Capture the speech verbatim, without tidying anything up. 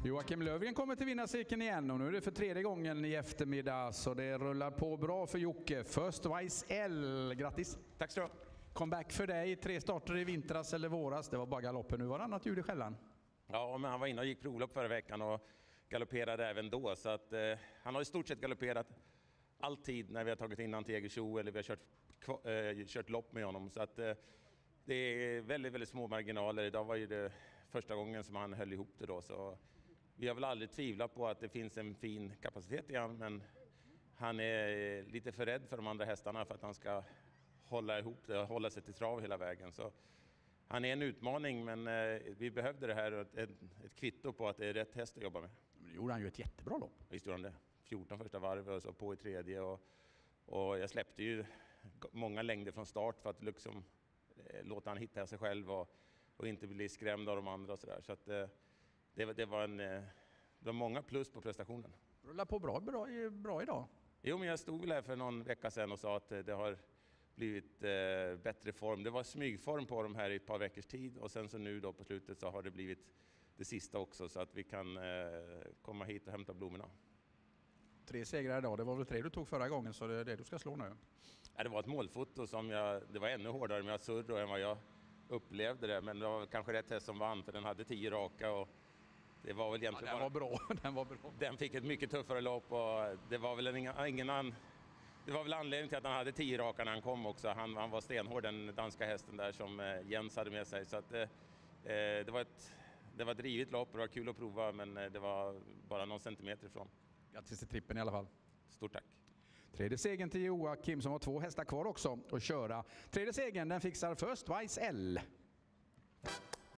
Joakim Lövgren kommer till vinnarcirkeln igen och nu är det för tredje gången i eftermiddag, så det rullar på bra för Jocke. First Wise L, grattis! Tack så. Comeback för dig, tre starter i vintras eller våras, det var bara galoppen, nu var det annat ljud i skällan. Ja, men han var inne och gick provlopp förra veckan och galopperade även då, så att eh, han har i stort sett galopperat alltid när vi har tagit in han till Jägersro eller vi har kört, eh, kört lopp med honom, så att eh, det är väldigt, väldigt små marginaler. Idag var ju det första gången som han höll ihop det då, så vi har väl aldrig tvivlat på att det finns en fin kapacitet i han, men han är lite för rädd för de andra hästarna för att han ska hålla ihop det och hålla sig till trav hela vägen. Så han är en utmaning, men eh, vi behövde det här, ett, ett kvitto på att det är rätt häst att jobba med. Men nu gjorde han ju ett jättebra lopp. Visst gjorde han det. fjorton första varv och så på i tredje. Och, och jag släppte ju många längder från start för att liksom, eh, låta han hitta sig själv och, och inte bli skrämd av de andra. Och så där. Så att, eh, det, det, var en, eh, det var många plus på prestationen. Rullar på bra, bra, bra idag. Jo, men jag stod väl här för någon vecka sedan och sa att det har blivit eh, bättre form. Det var smygform på de här i ett par veckors tid och sen så nu då på slutet så har det blivit det sista också, så att vi kan eh, komma hit och hämta blommorna. Tre segrar idag, det var väl tre du tog förra gången, så det är det du ska slå nu. Ja, det var ett målfoto som jag, det var ännu hårdare med Azurro än vad jag upplevde det, men det var kanske rätt häst som vann för den hade tio raka och det var väl egentligen ja, den var bra. den var bra. Den fick ett mycket tuffare lopp och det var väl ingen, ingen an, det var väl anledningen till att han hade tio raka när han kom också. Han, han var stenhård, den danska hästen där som Jens hade med sig, så att eh, det var ett det var ett drivet lopp och det var kul att prova, men det var bara någon centimeter ifrån. Grattis till trippen i alla fall. Stort tack. Tredje segern till Joakim som har två hästar kvar också att köra. Tredje segern den fixar First Wise L.